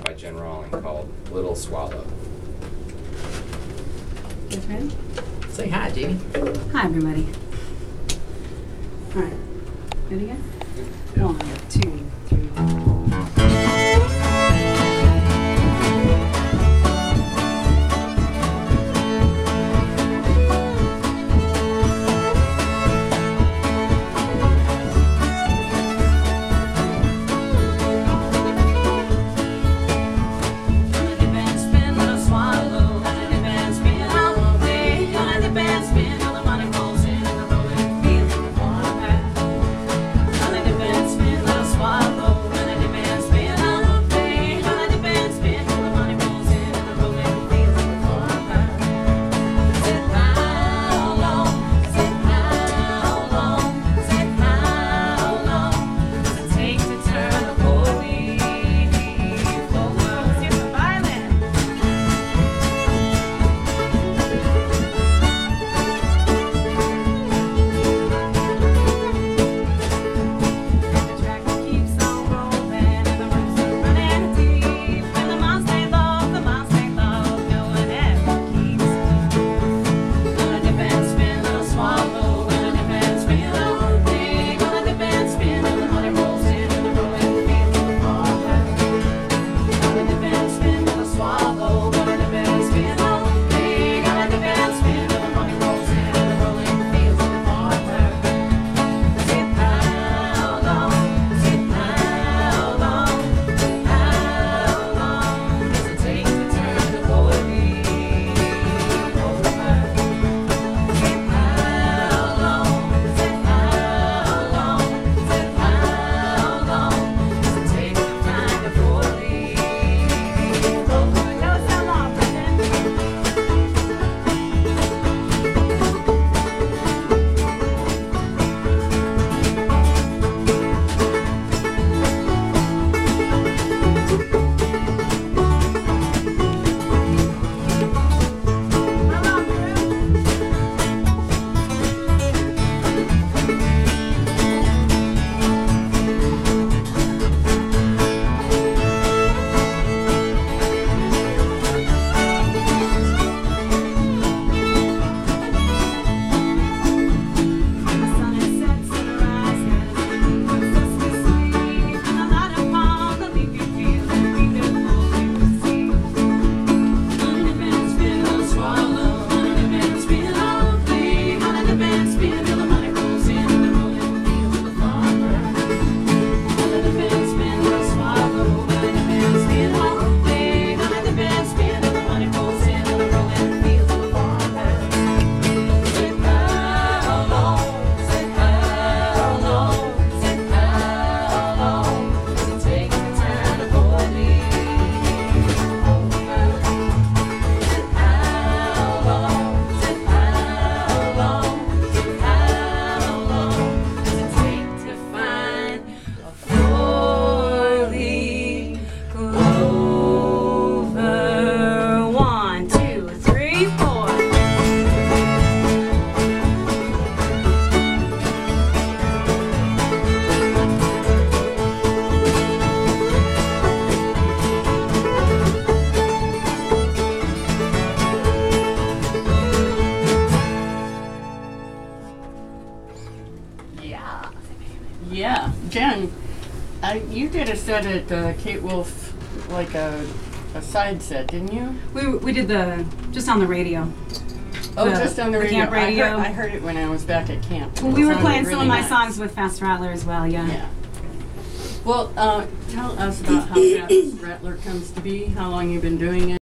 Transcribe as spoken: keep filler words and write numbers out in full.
by Jen Rawling called Little Swallow. Yes, ready? Say hi, Jamie. Hi, everybody. All right. Ready again? Yeah. One, two, three. Yeah, Jen, I, you did a set at uh, Kate Wolf, like a, a side set, didn't you? We we did the just on the radio. Oh, The- just on the, the radio. camp radio. I heard, I heard it when I was back at camp. Well, It we were sounded playing some really of my nice. songs with Fast Rattler as well. Yeah. Yeah. Well, uh, tell us about how Fast Rattler comes to be. How long you've been doing it.